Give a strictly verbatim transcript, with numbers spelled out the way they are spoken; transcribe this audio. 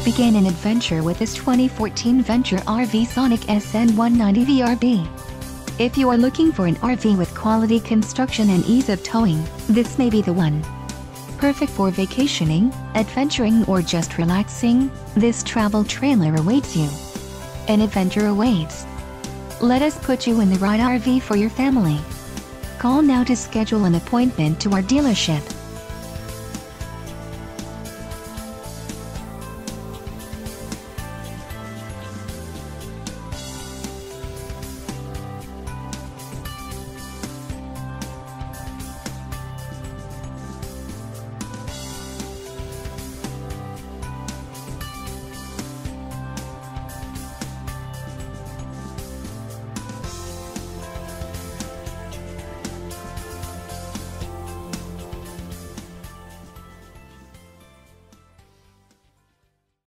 Begin an adventure with this twenty fourteen Venture R V Sonic S N one ninety V R B. If you are looking for an R V with quality construction and ease of towing, this may be the one. Perfect for vacationing, adventuring, or just relaxing, this travel trailer awaits you. An adventure awaits. Let us put you in the right R V for your family. Call now to schedule an appointment to our dealership.